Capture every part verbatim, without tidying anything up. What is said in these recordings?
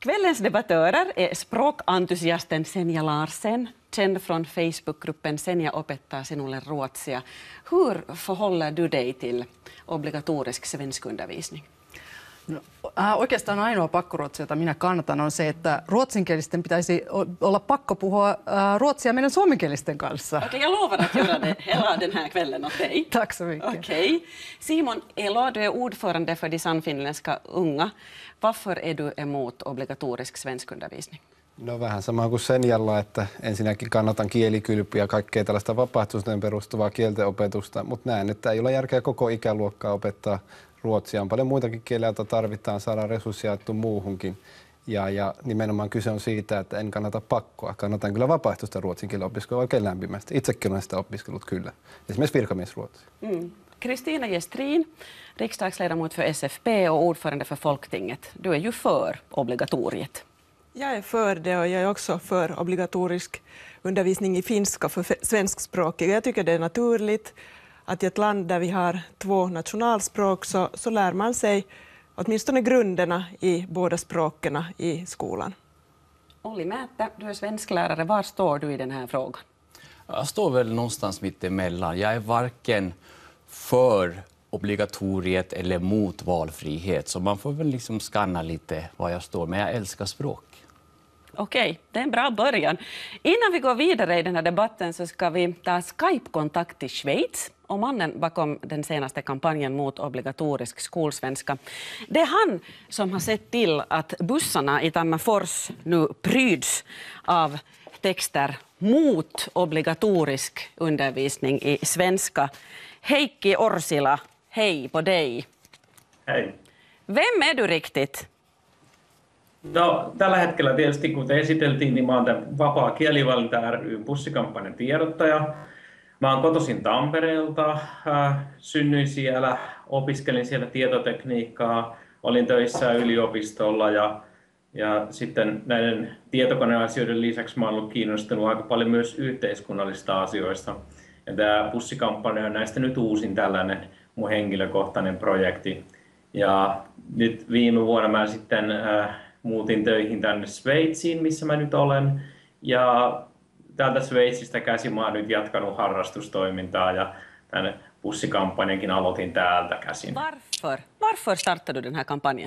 Kvällens debattörer är språkentusiasten Senja Larsen, känd från Facebookgruppen Senja opettaa sinulle ruotsia. Hur förhåller du dig till obligatorisk svenskundervisning? No, äh, oikeastaan ainoa pakkoruotsi, jota minä kannatan, on se, että ruotsinkielisten pitäisi olla pakko puhua äh, ruotsia meidän suomenkielisten kanssa. Okej, okay, jag lovar att göra det hela den här kvällen åt dig. Tack så mycket. Okej. Okay. Simon Elo, du är ordförande för de sannfinländska unga. Varför är du emot obligatorisk svenskundervisning? No vähän sama kuin Senjalla, että ensinnäkin kannatan kielikylpyä ja kaikkea tällaista vapaaehtoisuuteen perustuvaa kielten opetusta, mutta näen, että ei ole järkeä koko ikäluokkaa opettaa ruotsia. On paljon muitakin kieliä, joita tarvitaan, saadaan resursseja jaettu muuhunkin. Ja, ja nimenomaan kyse on siitä, että en kannata pakkoa. Kannatan kyllä vapaaehtoista ruotsin kielen opiskelua oikein lämpimästi. Itsekin olen sitä opiskellut kyllä. Esimerkiksi virkamiesruotsia. Mm. Kristina Gestrin, riksdagsledamot för S F P och ordförande för Folktinget. Du är ju för obligatoriet. Jag är för det och jag är också för obligatorisk undervisning i finska för svenskspråkiga. Jag tycker det är naturligt att i ett land där vi har två nationalspråk så, så lär man sig åtminstone grunderna i båda språken i skolan. Olli Määttä, du är svensklärare. Var står du i den här frågan? Jag står väl någonstans mitt emellan. Jag är varken för obligatoriet eller mot valfrihet. Så man får väl liksom skanna lite var jag står. Men jag älskar språk. Okej, det är en bra början. Innan vi går vidare i den här debatten så ska vi ta Skype-kontakt till Schweiz och mannen bakom den senaste kampanjen mot obligatorisk skolsvenska. Det är han som har sett till att bussarna i Tammerfors nu pryds av texter mot obligatorisk undervisning i svenska. Heikki Orsila, hej på dig. Hei. Vem är du riktigt? No, tällä hetkellä tietysti, kuten esiteltiin, niin mä oon tämän Vapaa kielivalinta ry:n bussikampanjan tiedottaja. Mä oon kotoisin Tampereelta, äh, synnyin siellä, opiskelin siellä tietotekniikkaa, olin töissä yliopistolla ja, ja sitten näiden tietokoneasioiden lisäksi mä oon ollut kiinnostunut aika paljon myös yhteiskunnallisista asioista. Ja tämä bussikampanja on näistä nyt uusin tällainen mun henkilökohtainen projekti. Ja nyt viime vuonna mä sitten äh, muutin töihin tänne Sveitsiin, missä mä nyt olen. Ja täältä Sveitsistä käsin mä oon nyt jatkanut harrastustoimintaa ja tämän bussikampanjankin aloitin täältä käsin. Varför? Varför startade du den här kampanjan?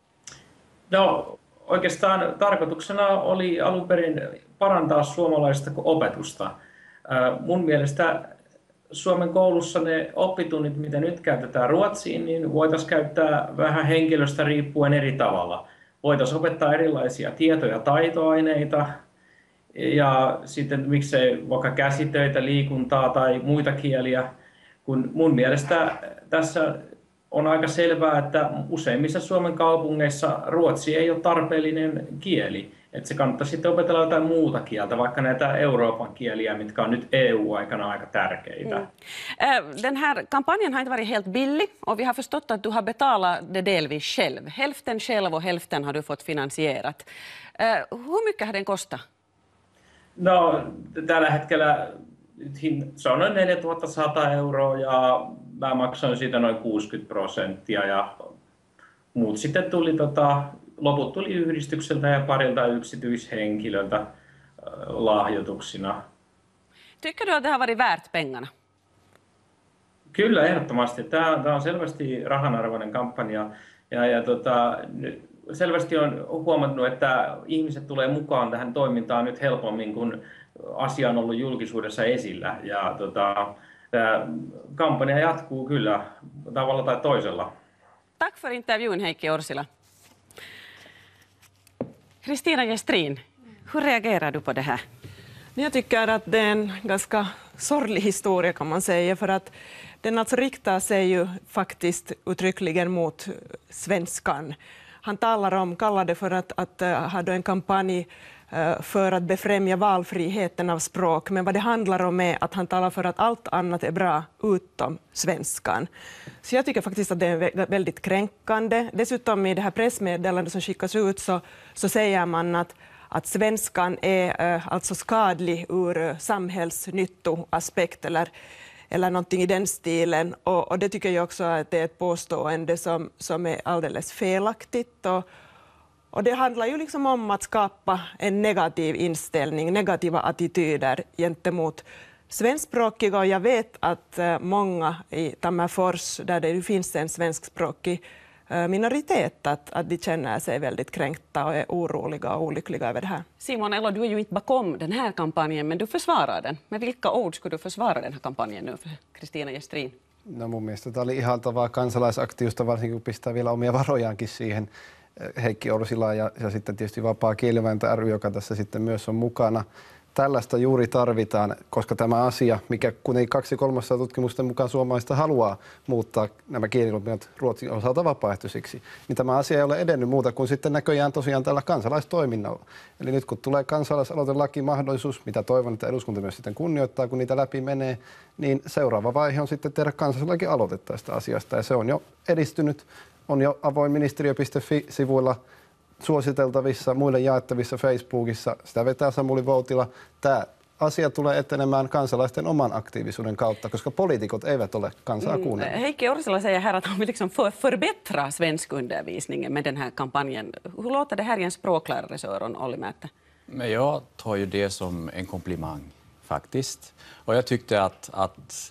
No, oikeastaan tarkoituksena oli alun perin parantaa suomalaista opetusta. Mun mielestä Suomen koulussa ne oppitunnit, mitä nyt käytetään ruotsiin, niin voitaisiin käyttää vähän henkilöstä riippuen eri tavalla. Voitaisiin opettaa erilaisia tieto- ja taitoaineita ja sitten miksei vaikka käsitöitä, liikuntaa tai muita kieliä. Kun mun mielestä tässä on aika selvää, että useimmissa Suomen kaupungeissa ruotsi ei ole tarpeellinen kieli. Että se kannattaa sitten opetella jotain muuta kieltä, vaikka näitä Euroopan kieliä, mitkä on nyt E U-aikana aika tärkeitä. Mm. Den här kampanjen har inte varit helt billig och vi har förstått att du har betalat det delvis själv. Hälften själv och hälften har du fått finansierat. Hur mycket har den kostat? No, tällä hetkellä se on noin neljätuhattasata euroa ja mä maksoin siitä noin kuusikymmentä prosenttia ja muut sitten tuli tota, loput tuli yhdistykseltä ja parilta yksityishenkilöltä lahjoituksina. Tycker du att det har varit värt pengarna? Kyllä, ehdottomasti. Tämä, tämä on selvästi rahanarvoinen kampanja. Ja, ja tota, selvästi on huomannut, että ihmiset tulee mukaan tähän toimintaan nyt helpommin, kun asia on ollut julkisuudessa esillä. Ja tota, tämä kampanja jatkuu kyllä tavalla tai toisella. Tack för intervjun, Heikki Orsila. Kristina Gestrin, hur reagerar du på det här? Jag tycker att det är en ganska sorglig historia kan man säga, för att den alltså riktar sig ju faktiskt uttryckligen mot svenskan. Han talar om, kallar det för att, att uh, ha en kampanj uh, för att befrämja valfriheten av språk, men vad det handlar om är att han talar för att allt annat är bra utom svenskan. Så jag tycker faktiskt att det är väldigt kränkande. Dessutom i det här pressmeddelandet som skickas ut så, så säger man att att svenskan är äh, alltså skadlig ur äh, samhällsnyttoaspekt eller, eller någonting i den stilen. Och, och det tycker jag också att det är ett påstående som, som är alldeles felaktigt. Och, Och det handlar ju liksom om att skapa en negativ inställning, negativa attityder gentemot svenskspråkiga. Och jag vet att många i Tammerfors, där det finns en svenskspråkig minoritet, att, att de känner sig väldigt kränkta och är oroliga och olyckliga över det här. Simon Elo, du är ju inte bakom den här kampanjen, men du försvarar den. Med vilka ord skulle du försvara den här kampanjen nu för Kristina Gestrin? No mun mielestä tämä oli ihaltavaa kansalaisaktiivista, varsinkin kun pistää vielä omia varojaankin siihen. Heikki Orsila ja, ja sitten tietysti Vapaa Kielivalinta ry, joka tässä sitten myös on mukana. Tällaista juuri tarvitaan, koska tämä asia, mikä kuitenkin kaksi kolmassa tutkimusten mukaan suomalaista haluaa muuttaa nämä kieliopinnot Ruotsin osalta vapaaehtoisiksi, niin tämä asia ei ole edennyt muuta kuin sitten näköjään tosiaan tällä kansalaistoiminnalla. Eli nyt kun tulee kansalaisaloitelaki mahdollisuus, mitä toivon, että eduskunta myös sitten kunnioittaa, kun niitä läpi menee, niin seuraava vaihe on sitten tehdä kansalaislaki aloite tästä asiasta. Ja se on jo edistynyt, on jo avoin ministeriö piste fi-sivuilla suositeltavissa, muille jaettavissa Facebookissa. Sitä vetää Samuli Voutila. Tämä asia tulee etenemään kansalaisten oman aktiivisuuden kautta, koska poliitikot eivät ole kansaa kuunnelleet. Heikki Orsila säger här att han vill liksom för, förbättra svenskundervisningen med den här kampanjen. Hur låter det här i en språklärares öron, Olli Määttä? Men jag tar ju det som en komplimang faktiskt. Och jag tyckte att, att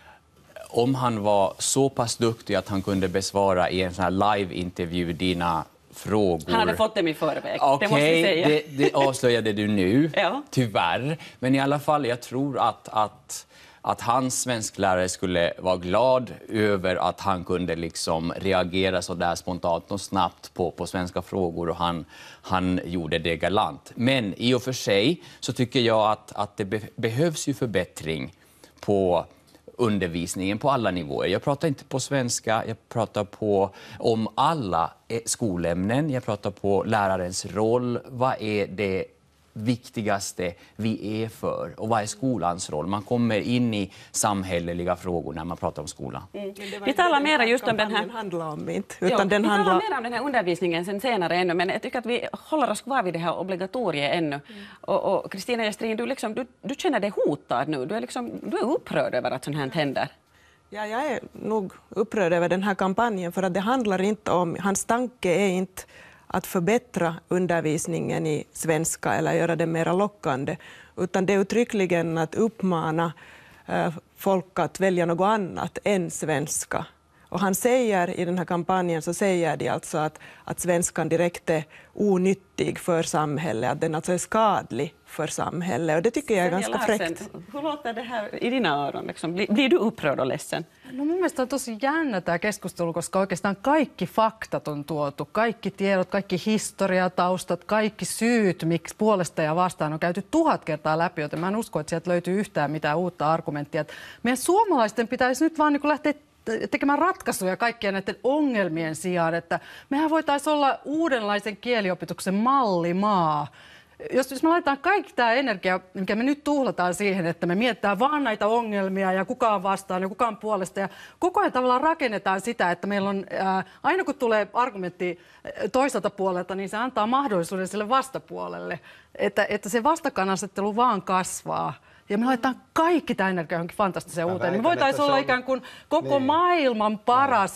om han var så pass duktig att han kunde besvara i en sån här live-intervju dina frågor. Han hade fått dem i förväg, okay, det måste vi säga. Det, det avslöjade du nu, ja. Tyvärr. Men i alla fall, jag tror att, att, att hans svensklärare skulle vara glad över att han kunde liksom reagera så där spontant och snabbt på, på svenska frågor, och han, han gjorde det galant. Men i och för sig så tycker jag att, att det be, behövs ju förbättring på undervisningen på alla nivåer. Jag pratar inte på svenska, jag pratar på om alla skolämnen, jag pratar på lärarens roll. Vad är det viktigaste vi är för, och vad är skolans roll? Man kommer in i samhälleliga frågor när man pratar om skolan. Mm. Vi talar mer just om den här handlar om inte, utan jo, den vi handlar talar mer om den här undervisningen sen senare ännu, men jag tycker att vi håller oss kvar vid det här obligatoriet ännu. Mm. Och Kristina Gestrin, du, liksom, du, du känner dig hotad nu, du är, liksom, du är upprörd över att sånt här händer. Ja, jag är nog upprörd över den här kampanjen, för att det handlar inte om, hans tanke är inte att förbättra undervisningen i svenska eller göra det mer lockande, utan det är uttryckligen att uppmana äh, folk att välja något annat än svenska. Och han säger i den här kampanjen, så säger de alltså att, att svenskan direkt är onyttig för samhället, att den alltså är skadlig för samhället, och det tycker jag är ganska fräckt. Hur låter det här i dina öron? Liksom? Blir, blir du upprörd och ledsen? No mun mielestä on tosi jännä tämä keskustelu, koska oikeastaan kaikki faktat on tuotu, kaikki tiedot, kaikki historiataustat, kaikki syyt, miksi puolesta ja vastaan on käyty tuhat kertaa läpi, joten mä en usko, että sieltä löytyy yhtään mitään uutta argumenttia. Meidän suomalaisten pitäisi nyt vaan niin kuin lähteä tekemään ratkaisuja kaikkien näiden ongelmien sijaan, että mehän voitaisiin olla uudenlaisen kieliopetuksen mallimaa. Jos, jos me laitetaan kaikki tämä energia, mikä me nyt tuhlataan siihen, että me mietitään vaan näitä ongelmia ja kuka on vastaan ja kuka on puolesta, ja koko ajan tavallaan rakennetaan sitä, että meillä on, ää, aina kun tulee argumentti toiselta puolelta, niin se antaa mahdollisuuden sille vastapuolelle, että, että se vastakkainasettelu vaan kasvaa. Ja me laitetaan kaikki tämä energia johonkin fantastiseen Mä uuteen. väitän, Me voitaisiin olla on ikään kuin koko niin. maailman paras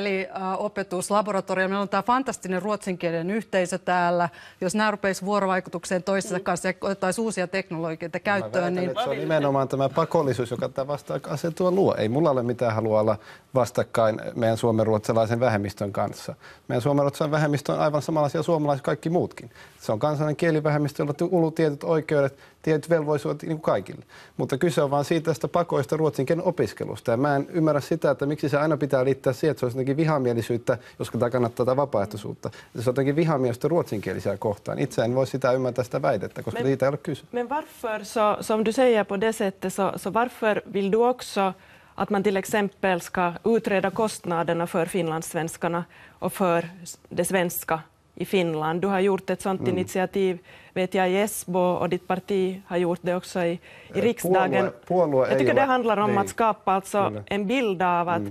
kieliopetuslaboratorio. Meillä on tämä fantastinen ruotsinkielinen yhteisö täällä. Jos nämä rupeisivat vuorovaikutukseen toistensa mm. kanssa ja otettaisiin uusia teknologioita käyttöön. Väitän, niin... että se on nimenomaan tämä pakollisuus, joka tämä vastakkainasettelua luo. Ei mulla ole mitään halua olla vastakkain meidän suomenruotsalaisen vähemmistön kanssa. Meidän suomenruotsalaisen vähemmistö on aivan samanlaisia suomalaisia kaikki muutkin. Se on kansallinen kielivähemmistö, jolla kuuluu tietyt oikeudet, tietyt velvollisuudet niin kuin kaikille. Mutta kyse on vaan siitä tästä pakoista ruotsin kielen opiskelusta. Ja mä en ymmärrä sitä, että miksi se aina pitää liittää siihen, että se olisi jotenkin vihamielisyyttä, jos tämä kannattaa tätä vapaaehtoisuutta. Se on jotenkin vihamielisyyttä ruotsinkielisiä kohtaan. Itse en voi sitä ymmärtää sitä väitettä, koska men, siitä ei ole kyse. Men varför, så, som du säger på det sättet, så, så varför vill du också att man till exempel ska utreda kostnaderna för finlandssvenskarna och för det svenska i Finland? Du har gjort ett sådant mm. initiativ, vet jag, i Esbo, och ditt parti har gjort det också i, i riksdagen. Puolue, puolue jag tycker det handlar om nej. att skapa alltså en bild av att, mm.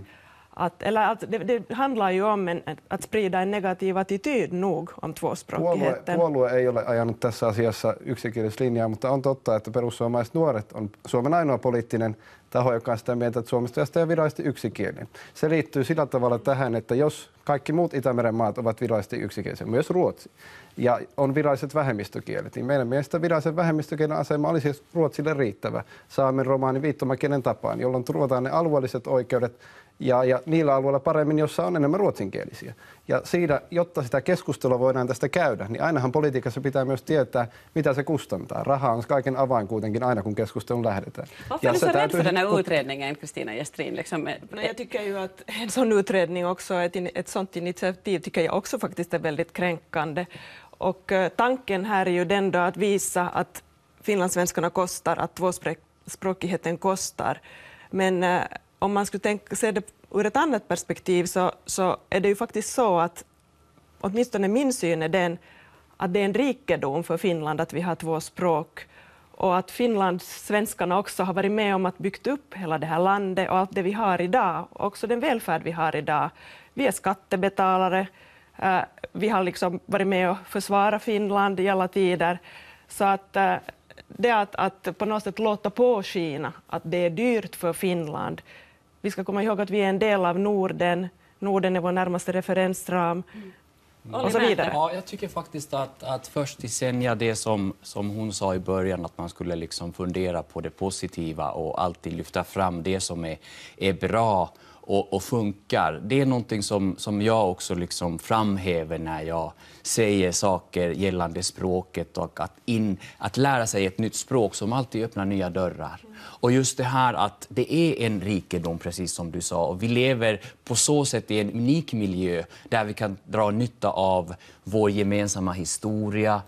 Att, eller att det, det handlar ju om en, att sprida en negativ attityd nog om tvåspråkigheten. Puolue, puolue ei ole ajanut tässä asiassa yksikielisyyslinjaa, mutta on totta, että perussuomalaiset nuoret on Suomen ainoa poliittinen taho, joka on sitä mieltä, että Suomesta on virallisesti yksikielinen. Se liittyy sillä tavalla tähän, että jos kaikki muut Itämeren maat ovat virallisesti yksikielisiä, myös Ruotsi, ja on viralliset vähemmistökielet, niin meidän mielestä virallisen vähemmistökielen asema olisi Ruotsille riittävä saamen, romaani, viittomakielen tapaan, jolloin turvataan ne alueelliset oikeudet ja, ja niillä alueilla paremmin, jossa on enemmän ruotsinkielisiä. Ja siinä, jotta sitä keskustelua voidaan tästä käydä, niin ainahan politiikassa pitää myös tietää, mitä se kustantaa. Raha on kaiken avain kuitenkin aina, kun keskustelun lähdetään. Varför är du så rädd för den här utredningen, Kristina Gestrin? Liksom, no, jag tycker ju att en sån utredning också, ett, ett sånt initiativ tycker jag också faktiskt är väldigt kränkande. Och uh, tanken här är ju den då att visa att finlandssvenskarna kostar, att tvåspråkigheten kostar. Men uh, om man skulle tänka, se det ur ett annat perspektiv så, så är det ju faktiskt så att åtminstone min syn är den att det är en rikedom för Finland att vi har två språk och att finlandssvenskarna också har varit med om att byggt upp hela det här landet och allt det vi har idag, också den välfärd vi har idag. Vi är skattebetalare, uh, vi har liksom varit med och försvara Finland i alla tider, så att uh, det att, att på något sätt låta påskina att det är dyrt för Finland. Vi ska komma ihåg att vi är en del av Norden. Norden är vår närmaste referensram. Mm. Och så vidare. Ja, jag tycker faktiskt att, att först i Senja, det som, som hon sa i början, att man skulle liksom fundera på det positiva och alltid lyfta fram det som är, är bra och, och funkar. Det är någonting som, som jag också liksom framhäver när jag säger saker gällande språket och att, in, att lära sig ett nytt språk som alltid öppnar nya dörrar. Mm. Och just det här att det är en rikedom, precis som du sa, och vi lever på så sätt i en unik miljö där vi kan dra nytta av vår gemensamma historia.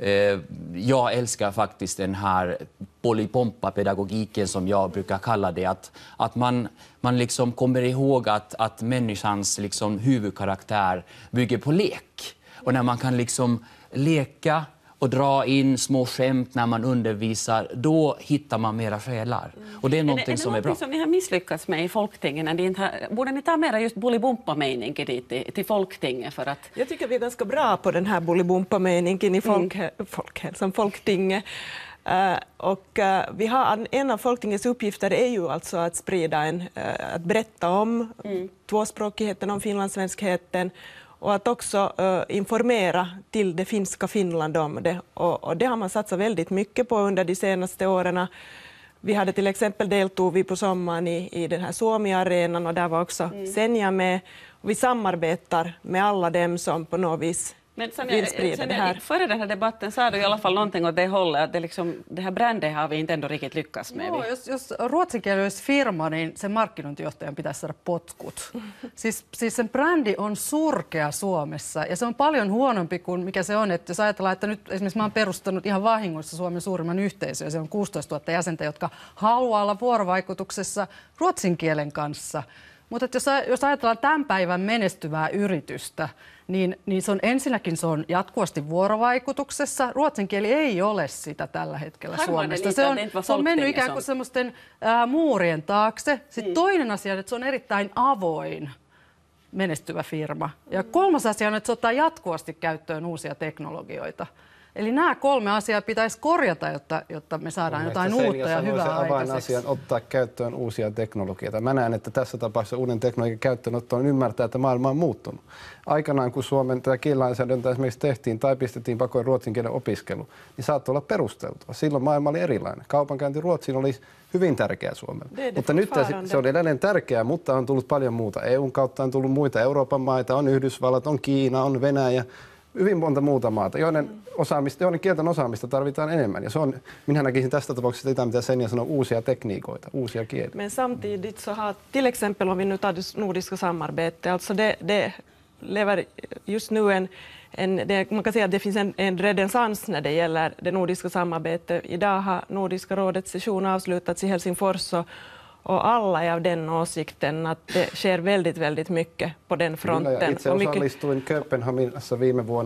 Jag älskar faktiskt den här polypompa-pedagogiken som jag brukar kalla det, att, att man, man liksom kommer ihåg att, att människans liksom huvudkaraktär bygger på lek. Och när man kan liksom leka och dra in små skämt när man undervisar, då hittar man mera själar. Mm. Och det är någonting är det, är det som är bra. Som ni har misslyckats med i Folktingen? Ni inte har, borde ni ta mera just bolibompa-meningen dit till, till Folktingen? För att... Jag tycker vi är ganska bra på den här bolibompa-meningen i folk, mm. folkhälsan, Folktinget. Uh, och uh, vi har, en av Folktingets uppgifter är ju alltså att sprida en, uh, att berätta om mm. tvåspråkigheten, om finlandssvenskheten, och att också uh, informera till det finska Finland om det. Och, och det har man satsat väldigt mycket på under de senaste åren. Vi hade till exempel deltog vi på sommaren i, i den här Suomi-arenan, och där var också mm. Senja med. Och vi samarbetar med alla dem som på något vis Men sen vill sprida sen det här. Före den här debatten sa du i alla fall någonting åt det hållet, att det, liksom, det här brändet har vi inte ändå riktigt lyckats med. Joo, jos, jos ruotsinkielinen firma, niin sen markkinointijohtajan pitäisi saada potkut. Siis, siis sen brändi on surkea Suomessa, ja se on paljon huonompi kuin mikä se on. Että jos ajatellaan, että nyt esimerkiksi mä oon perustanut ihan vahingossa Suomen suurimman yhteisön, ja se on kuusitoista tuhatta jäsentä, jotka haluaa olla vuorovaikutuksessa ruotsin kielen kanssa. Mutta jos, jos ajatellaan tämän päivän menestyvää yritystä, niin, niin se on ensinnäkin se on jatkuvasti vuorovaikutuksessa. Ruotsin kieli ei ole sitä tällä hetkellä Suomesta. Se on, se on mennyt ikään kuin semmoisten ää, muurien taakse. Sitten mm. toinen asia on, että se on erittäin avoin menestyvä firma. Ja kolmas asia on, että se ottaa jatkuvasti käyttöön uusia teknologioita. Eli nämä kolme asiaa pitäisi korjata, jotta, jotta me saadaan jotain uutta ja hyvää aikaiseksi. Avainasian ottaa käyttöön uusia teknologioita. Mä näen, että tässä tapauksessa uuden teknologian käyttöönotto on ymmärtää, että maailma on muuttunut. Aikanaan, kun Suomen tätä kielilainsäädäntöä esimerkiksi tehtiin tai pistettiin pakoon ruotsin kielen opiskelu, niin saattoi olla perusteltua. Silloin maailma oli erilainen. Kaupankäynti Ruotsiin oli hyvin tärkeä Suomelle. Mutta nyt se on edelleen tärkeää, mutta on tullut paljon muuta. E U:n kautta on tullut muita Euroopan maita, on Yhdysvallat, on Kiina, on Venäjä. Hyvin monta muuta maata, joiden, osaamista, joiden kielten osaamista tarvitaan enemmän. Ja se on, minä näkisin tästä tapauksessa sitä, mitä Senja sanoo, uusia tekniikoita, uusia kieliä. Men samtidigt så har, till exempel om vi nu tar det nordiska samarbetet, alltså det, det lever just nu en, en det, man kan säga att det finns en, en renässans när det gäller det nordiska samarbetet. Idag har Nordiska rådets session avslutats i Helsingfors, och Och alla är av den åsikten att det sker väldigt, väldigt mycket på den fronten. Kyllä, itse osallistuin Kööpenhaminassa viime vuonna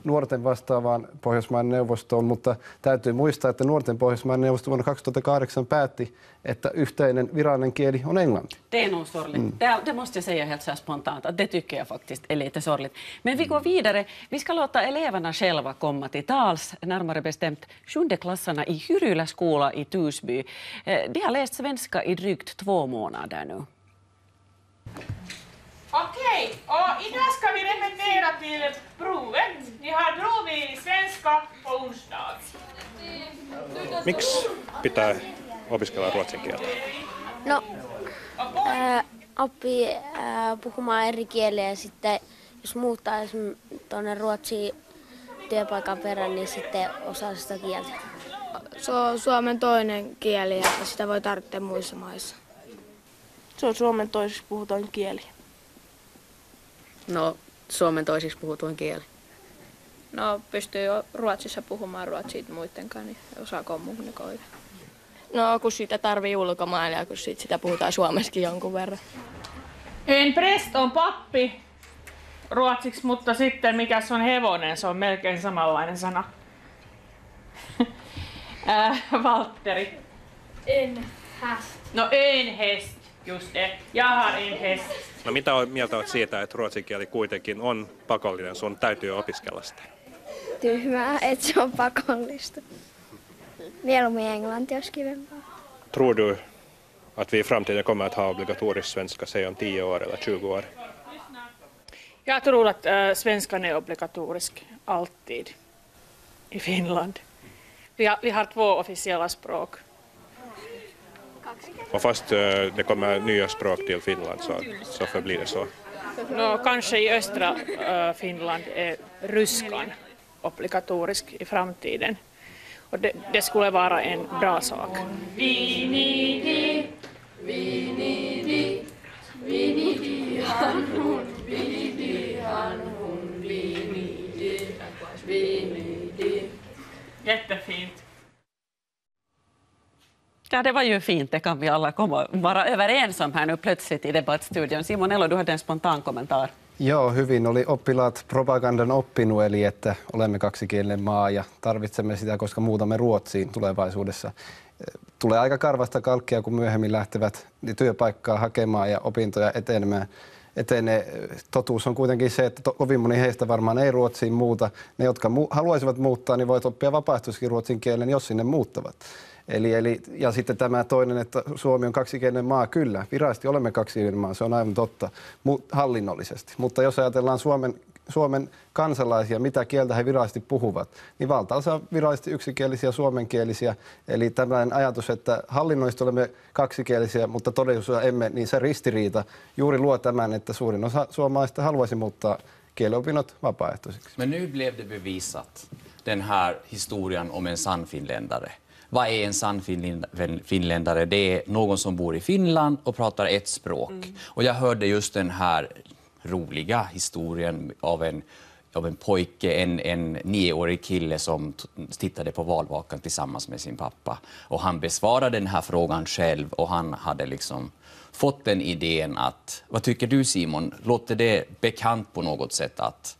nuorten vastaavaan Pohjoismaiden neuvostoon, mutta täytyy muistaa, että nuorten Pohjoismaiden neuvosto vuonna kaksituhattakahdeksan päätti, että yhteinen virallinen kieli on englanti. Det är nog sorgligt. Mm. Det, det måste jag säga helt så här spontant, att det tycker jag faktiskt är lite sorgligt. Men vi går vidare. Vi ska låta eleverna själva komma till tals, närmare bestämt sjundeklassarna i Hyrylä skola i Tusby. De har läst svenska i drygt två månader nu. Okej, och idag ska vi repetera till provet. Ni har prov i svenska på onsdag. Miksi pitää opiskella ruotsin kieltä? No, ää, oppii ää, puhumaan eri kieliä ja sitten jos muuttaa tuonne Ruotsiin työpaikan perään, niin sitten osaa sitä kieltä. Se on suomen toinen kieli ja sitä voi tarvitse muissa maissa. Se on suomen toiseksi puhutaan kieli. No, suomen toisiksi puhutuin kieli. No, pystyy jo Ruotsissa puhumaan ruotsia muiden kanssa, niin osaa kommunikoida. No, kun sitä tarvii ulkomailla ja kun sit sitä puhutaan suomessakin jonkun verran. En präst on pappi ruotsiksi, mutta sitten mikä se on hevonen, se on melkein samanlainen sana. äh, Valtteri. En häst. No en häst, just det. Jag har en häst. No mitä mieltä olet siitä, että ruotsin kieli kuitenkin on pakollinen, sun täytyy opiskella sitä? Tyhmää, että se on pakollista. Mieluummin englanti olisi kivempaa. Tror du att vi i framtiden kommer att ha obligatorisk svenska, säg om tio år eller tjugo år? Jag tror att äh, svenskan är obligatorisk alltid i Finland. Vi har, vi har två officiella språk. Och fast äh, det kommer nya språk till Finland så, så förblir det så. No, kanske i östra äh, Finland är ryskan obligatorisk i framtiden. Och det, det skulle vara en bra sak. Vinidi, vinidi, vinidi, hanhun, vinidi, hanhun, vinidi, vinidi. Jättefint. Ja, det var ju fint. Det kan vi alla komma vara överens om här nu plötsligt i debattstudion. Simon Elo, du hade en spontan kommentar. Joo, hyvin oli oppilaat propagandan oppinut, eli että olemme kaksikielinen maa ja tarvitsemme sitä, koska muutamme Ruotsiin tulevaisuudessa. Tulee aika karvasta kalkkia, kun myöhemmin lähtevät työpaikkaa hakemaan ja opintoja etenemään. Etenee. Totuus on kuitenkin se, että kovin moni heistä varmaan ei Ruotsiin muuta. Ne, jotka mu- haluaisivat muuttaa, niin voivat oppia vapaaehtoisesti ruotsin kielen, jos sinne muuttavat. Eli, eli, ja sitten tämä toinen, että Suomi on kaksikielinen maa, kyllä, virallisesti olemme kaksikielinen maa, se on aivan totta, mu- hallinnollisesti. Mutta jos ajatellaan Suomen, Suomen kansalaisia, mitä kieltä he virallisesti puhuvat, niin valtaosa virallisesti yksikielisiä suomenkielisiä. Eli tämmöinen ajatus, että hallinnollisesti olemme kaksikielisiä, mutta todellisuudessa emme, niin se ristiriita juuri luo tämän, että suurin osa suomalaisista haluaisi muuttaa kielenopinnot vapaaehtoisiksi. Men nu blev det bevisat, den här historien om en sann finländare. Vad är en sann finländare? Det är någon som bor i Finland och pratar ett språk. Mm. Och jag hörde just den här roliga historien av en, av en pojke, en, en nioårig kille som tittade på Valvakan tillsammans med sin pappa. Och han besvarade den här frågan själv och han hade liksom fått den idén att, vad tycker du Simon, låter det bekant på något sätt att,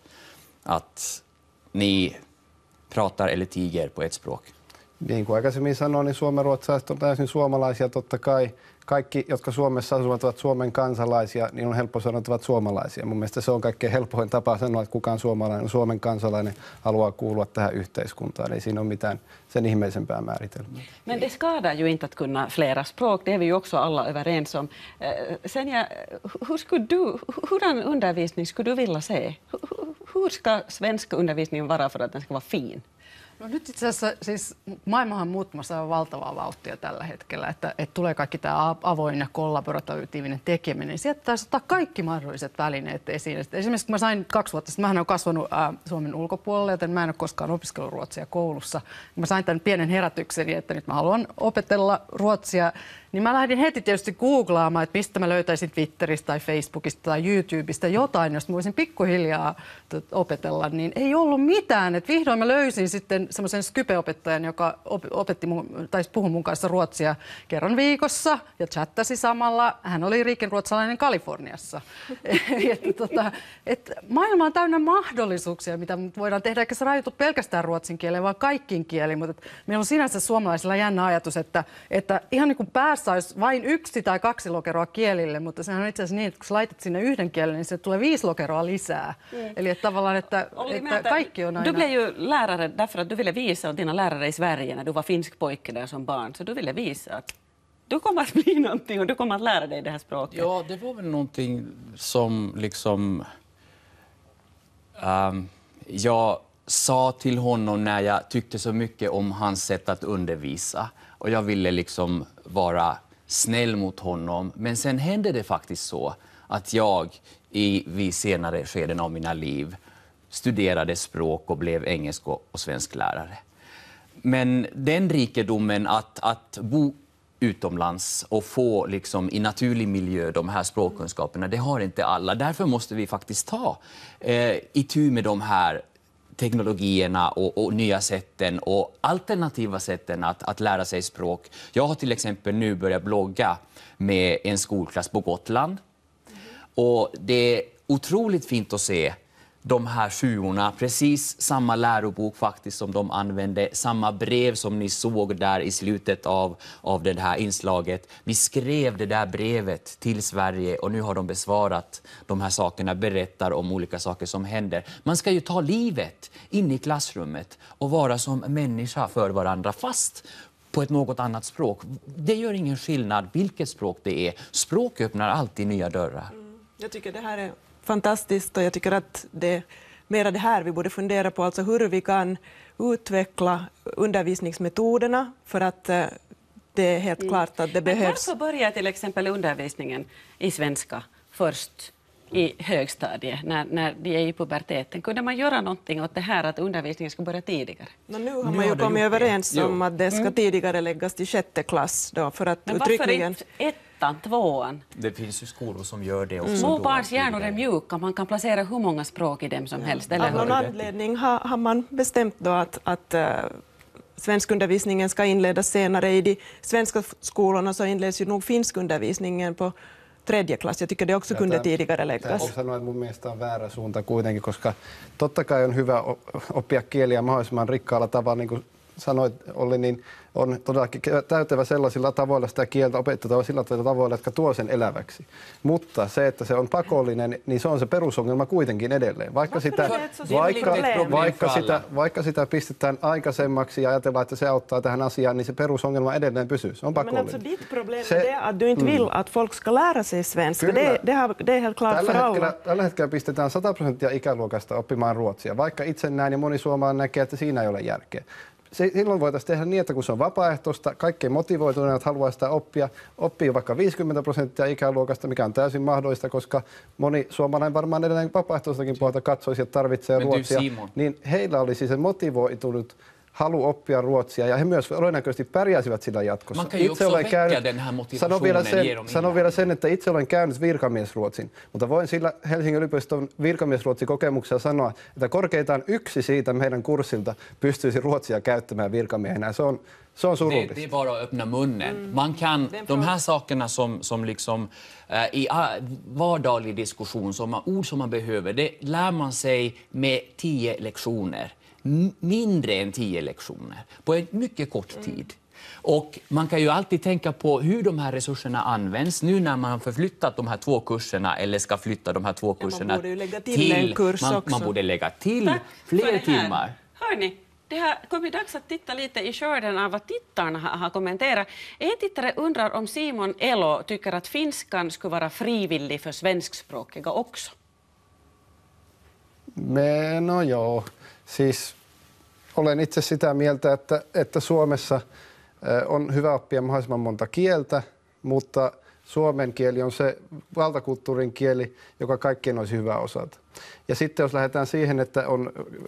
att ni pratar eller tiger på ett språk? Niin kuin aikaisemmin sanoin, niin suomenruotsalaiset on täysin suomalaisia. Totta kai kaikki, jotka Suomessa asuvat, ovat Suomen kansalaisia, niin on helppo sanoa, että ovat suomalaisia. Mun mielestä se on kaikkein helpoin tapa sanoa, että kukaan suomalainen on Suomen kansalainen, haluaa kuulua tähän yhteiskuntaan. Ei siinä ole mitään sen ihmeellisempää määritelmää. Men det skadar ju inte att kunna flera språk, det är vi ju också alla överens om. Sen ja, hur skulle du, hurdan undervisning skulle du vilja se? Hur ska svenska undervisningen vara för att den ska vara fin? No nyt itse asiassa siis maailmahan on muuttumassa valtavaa vauhtia tällä hetkellä, että, että tulee kaikki tämä avoin ja kollaboratiivinen tekeminen. Sieltä taisi ottaa kaikki mahdolliset välineet esiin. Esimerkiksi kun mä sain kaksi vuotta sitten, mähän olen kasvanut ää, Suomen ulkopuolella, joten mä en ole koskaan opiskellut ruotsia koulussa. Mä sain tämän pienen herätykseni, että nyt mä haluan opetella ruotsia. Niin mä lähdin heti tietysti googlaamaan, että mistä mä löytäisin Twitteristä tai Facebookista tai YouTubesta jotain, josta mä voisin pikkuhiljaa opetella, niin ei ollut mitään. Et vihdoin mä löysin sitten semmoisen Skype-opettajan, joka opetti mun, tai puhui mun kanssa ruotsia kerran viikossa ja chattasi samalla. Hän oli riikinruotsalainen Kaliforniassa. et, tota, et maailma on täynnä mahdollisuuksia, mitä voidaan tehdä, eikä se rajoitu pelkästään ruotsin kieleen, vaan kaikkiin kieliin. Mutta meillä on sinänsä suomalaisilla jännä ajatus, että, että ihan niin kuin päässä olisi vain yksi tai kaksi lokeroa kielille, mutta sehän on itse asiassa niin, että kun sä laitat sinne yhden kielen, niin se tulee viisi lokeroa lisää. Mm. Eli että tavallaan, että, että kaikki on aina... Du blev ju lärare därför att du ville visa åt dina lärare i Sverige när du var finsk pojke där som barn. Så du ville visa att du kommer att bli någonting och du kommer att lära dig det här språket. Ja, det var väl någonting som liksom... Um, jag sa till honom när jag tyckte så mycket om hans sätt att undervisa. Och jag ville liksom vara snäll mot honom. Men sen hände det faktiskt så att jag i vid senare skeden av mina liv studerade språk och blev engelsk och, och svensk lärare. Men den rikedomen att, att bo utomlands och få liksom i naturlig miljö de här språkkunskaperna, det har inte alla. Därför måste vi faktiskt ta eh, itu med de här teknologierna och, och nya sätten och alternativa sätten att, att lära sig språk. Jag har till exempel nu börjat blogga med en skolklass på Gotland. Och det är otroligt fint att se de här sjuorna, precis samma lärobok faktiskt som de använde, samma brev som ni såg där i slutet av, av det här inslaget. Vi skrev det där brevet till Sverige och nu har de besvarat de här sakerna, berättar om olika saker som händer. Man ska ju ta livet in i klassrummet och vara som människa för varandra fast på ett något annat språk. Det gör ingen skillnad vilket språk det är. Språk öppnar alltid nya dörrar. Mm. Jag tycker det här är fantastiskt och jag tycker att det mera det här vi borde fundera på, alltså hur vi kan utveckla undervisningsmetoderna för att uh, det är helt mm. klart att det Men behövs. varför börjar till exempel undervisningen i svenska först i högstadiet när, när de är i puberteten? Kunde man göra någonting åt det här att undervisningen ska börja tidigare? No, nu har nu man ju kommit överens om att det ska mm. tidigare läggas till sjätte klass då, för att Men uttryckligen... varför inte ettan, tvåan? Det finns ju skolor som gör det också. Små barns hjärnor är mjuka, man kan placera hur många språk i dem som helst. Eller Av någon anledning har, har man bestämt då att, att uh, svenskundervisningen ska inledas senare. I de svenska skolorna så inleds ju nog finskundervisningen på tredje klass. Jag tycker det också ja, kunde tämän, tidigare läggas. Täytyy sanoa, että mun mielestä on väärä suunta kuitenkin, koska totta kai on hyvä oppia kieliä mahdollisimman rikkaalla tavalla, niin kuin sanoit Olli, niin on todellakin täytävä sellaisilla tavoilla sitä kieltä opetettava sillä tavoilla, jotka tuo sen eläväksi. Mutta se, että se on pakollinen, niin se on se perusongelma kuitenkin edelleen. Vaikka sitä, vaikka, vaikka, sitä, vaikka sitä pistetään aikaisemmaksi ja ajatellaan, että se auttaa tähän asiaan, niin se perusongelma edelleen pysyy. Se on pakollinen. Men alltså ditt problem är det att du inte vill att folk ska lära sig svenska. Det, det, har, det är helt klart tällä för hetkellä, alla. tällä hetkellä pistetään sata prosenttia ikäluokasta oppimaan ruotsia, vaikka itse näin ja moni suomalainen näkee, että siinä ei ole järkeä. Silloin voitaisiin tehdä niin, että kun se on vapaaehtoista, kaikkein motivoituneet haluaa sitä oppia, oppii vaikka viisikymmentä prosenttia ikäluokasta, mikä on täysin mahdollista, koska moni suomalainen varmaan edelleen vapaaehtoistakin puolta katsoisi, että tarvitsee ruotsia, niin heillä olisi se motivoitunut halu oppia ruotsia ja he myös todennäköisesti pärjäisivät sillä jatkossa. Itse olen käynyt, sanon vielä, sen, sanon vielä sen, että itse olen käynyt virkamiesruotsin, mutta voin sillä Helsingin yliopiston virkamiesruotsikokemuksella sanoa, että korkeintaan yksi siitä meidän kurssilta pystyisi ruotsia käyttämään virkamiehenä. Se on Så är det, det är bara att öppna munnen. Mm. Man kan, de här sakerna som, som liksom, äh, i uh, vardaglig diskussion, som man, ord som man behöver, det lär man sig med tio lektioner. M- mindre än tio lektioner på en mycket kort mm. tid. Och man kan ju alltid tänka på hur de här resurserna används nu när man har förflyttat de här två kurserna eller ska flytta de här två kurserna. Ja, man borde ju lägga till, till en kurs man, också. Man borde lägga till Tack fler timmar. Hörni, det har kommit dags att titta lite i skörden av vad tittarna har kommenterat. En tittare undrar om Simon Elo tycker att finskan skulle vara frivillig för svenskspråkiga också. Me, no joo, siis olen itse sitä mieltä, että, että Suomessa on hyvä oppia mahdollisimman monta kieltä, mutta suomen kieli on se valtakulttuurin kieli, joka kaikkien olisi hyvä osata. Ja sitten jos lähdetään siihen, että on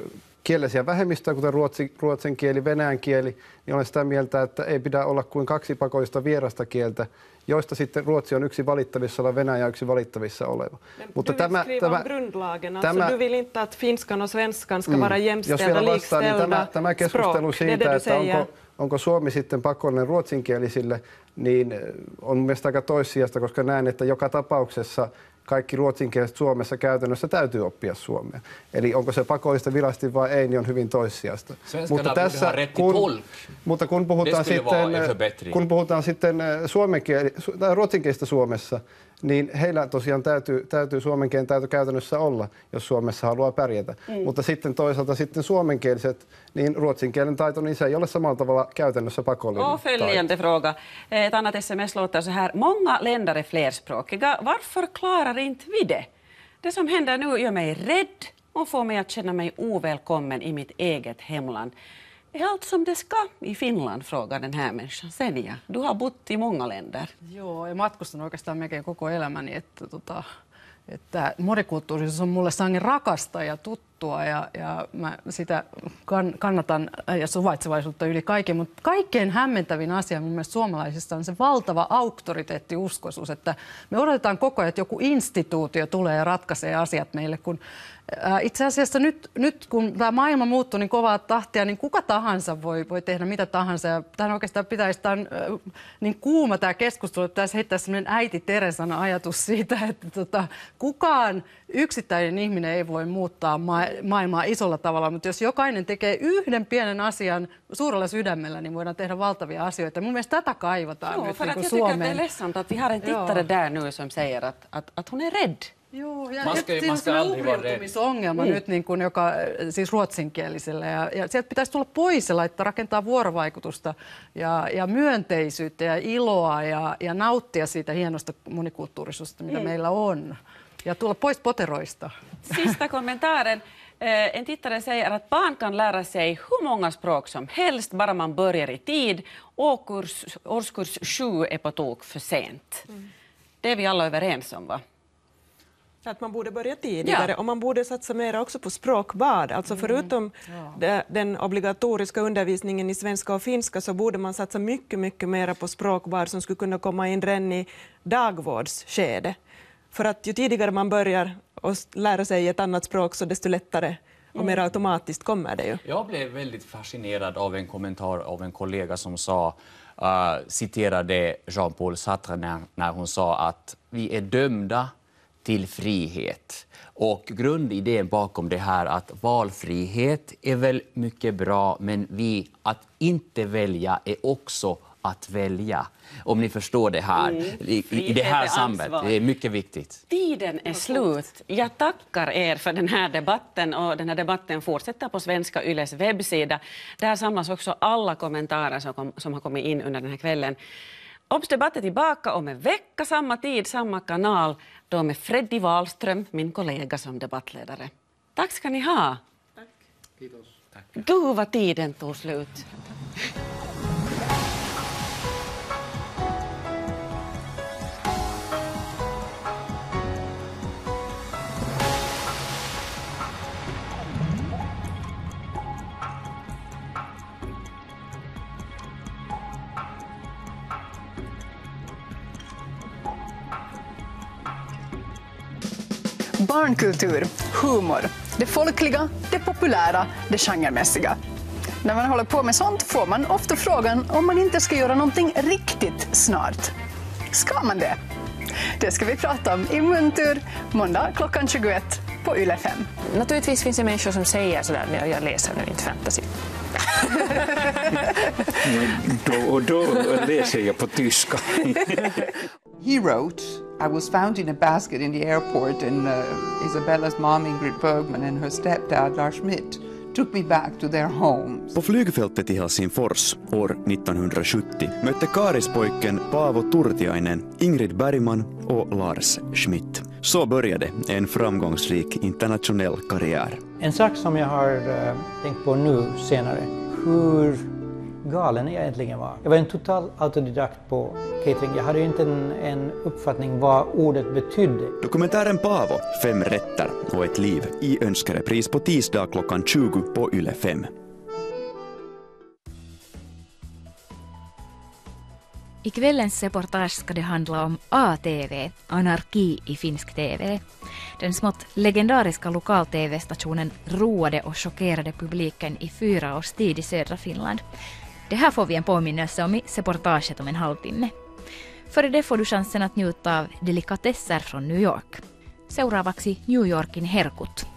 kielisiä vähemmistöjä, kuten ruotsi, ruotsin kieli, venäjän kieli, niin olen sitä mieltä, että ei pidä olla kuin kaksi pakollista vierasta kieltä, joista sitten Ruotsi on yksi valittavissa oleva, Venäjä yksi valittavissa oleva. Men Mutta du tämä, vill skriva tämä, om grundlagen, alltså tämä, du vill inte att finskan och svenskan ska mm, vara jämställda, jos vielä vastaan, niin likställda tämä, tämä keskustelu språk. siitä, det että onko, onko Suomi sitten pakollinen ruotsinkielisille, niin on mielestäni aika toissijasta, koska näen, että joka tapauksessa kaikki ruotsinkieliset Suomessa käytännössä täytyy oppia suomea. Eli onko se pakollista virasti vai ei, niin on hyvin toissijasta. Mutta tässä, kun, mutta kun puhutaan sitten, kun puhutaan sitten suomenkieli, tai ruotsinkielistä Suomessa, niin heillä tosiaan täytyy, täytyy suomen kielen täytyy käytännössä olla, jos Suomessa haluaa pärjätä. Mm. Mutta sitten toisaalta sitten suomenkieliset, niin ruotsinkielen taito, niin se ei ole samalla tavalla käytännössä pakollinen. Och följande fråga. Ett annat sms låter så här. Många länder är flerspråkiga. Varför klarar inte vi det? Det som händer nu gör mig rädd och får mig att känna mig ovälkommen i mitt eget hemland. Är allt som det ska i Finland, frågar den här människan. Senja, du har bott i många länder. Joo, ja matkustan oikeastaan melkein koko elämäni, että, tota, että monikulttuurisuus on mulle sangen rakasta ja tuttua ja, ja mä sitä kann, kannatan ja suvaitsevaisuutta yli kaiken, mutta kaikkein hämmentävin asia mun mielestä suomalaisista on se valtava auktoriteettiuskoisuus, että me odotetaan koko ajan, että joku instituutio tulee ja ratkaisee asiat meille, kun itse asiassa nyt, nyt kun tämä maailma muuttuu niin kovaa tahtia, niin kuka tahansa voi, voi tehdä mitä tahansa. Ja tähän oikeastaan pitäisi, tämä on niin kuuma tämä keskustelu, että pitäisi heittää sellainen äiti Teresan ajatus siitä, että tota, kukaan yksittäinen ihminen ei voi muuttaa ma- maailmaa isolla tavalla, mutta jos jokainen tekee yhden pienen asian suurella sydämellä, niin voidaan tehdä valtavia asioita. Mun mielestä tätä kaivataan Joo, nyt för niin att kuin jag Suomeen. tycker att det är ledsamt att vi har en tittare där nu som säger att, att, att hon är rädd. Joo, ja Man ska, siinä man on ska sellainen aldrig vara rädd. uhriutumisongelma Mm. nyt, niin kuin, joka, siis ruotsinkielisellä. Ja, ja sieltä pitäisi tulla pois ja laittaa, rakentaa vuorovaikutusta ja, ja myönteisyyttä ja iloa ja, ja nauttia siitä hienosta monikulttuurisuudesta, mitä Mm. meillä on. Ja tulla pois poteroista. Sista kommentaren. Eh, En tittare säger att barn kan lära sig hur många språk som helst bara man börjar i tid. Årskurs, årskurs sju är på tok för sent. Mm. Det är vi alla överens om, va? Att man borde börja tidigare Ja. och man borde satsa mer också på språkbad. Alltså förutom Ja. de, den obligatoriska undervisningen i svenska och finska så borde man satsa mycket, mycket mer på språkbad som skulle kunna komma in redan i dagvårdsskede. För att ju tidigare man börjar och lära sig ett annat språk så desto lättare och mer automatiskt kommer det ju. Jag blev väldigt fascinerad av en kommentar av en kollega som sa, uh, citerade Jean-Paul Sartre när, när hon sa att vi är dömda till frihet. Och grundidén bakom det här att valfrihet är väl mycket bra, men vi att inte välja är också att välja. Om ni förstår det här, Mm. i, i det här Frihet är samhället, ansvar. det är mycket viktigt. Tiden är slut. Jag tackar er för den här debatten och den här debatten fortsätter på Svenska Yles webbsida. Där samlas också alla kommentarer som, kom, som har kommit in under den här kvällen. Obs! Debatt är tillbaka om en vecka, samma tid, samma kanal, då med Freddy Wahlström, min kollega, som debattledare. Tack ska ni ha. Tack. Kiitos. Gud vad tiden tog slut. Barnkultur, humor, det folkliga, det populära, det genremässiga. När man håller på med sånt får man ofta frågan om man inte ska göra någonting riktigt snart. Ska man det? Det ska vi prata om i Muntur, måndag klockan tjugoett på Yle fem. Naturligtvis finns det människor som säger sådär när jag läser nu inte fantasy. då, och då läser jag på tyska. He wrote, I was found in a basket in the airport and uh, Isabella's mom Ingrid Bergman and her stepdad Lars Schmidt took me back to their homes. På flygfältet i Helsingfors år nittonhundrasjuttio mötte Kaarispojken Paavo Turtiainen Ingrid Bergman och Lars Schmidt. Så började en framgångsrik internationell karriär. En sak som jag har uh, tänkt på nu senare, hur galen jag egentligen var. Jag var en total autodidakt på catering. Jag hade ju inte en, en uppfattning vad ordet betydde. Dokumentären Paavo, fem rätter och ett liv i Önskarepris på tisdag klockan tjugo på Yle fem. I kvällens reportage ska det handla om A T V, anarki i finsk T V. Den smått legendariska lokal-T V-stationen roade och chockerade publiken i fyra års tid i södra Finland. Det här får vi en påminnelse om i reportaget om en halvtimme. Före det får du chansen att njuta av delikatesser från New York. Seuraavaksi New Yorkin herkut.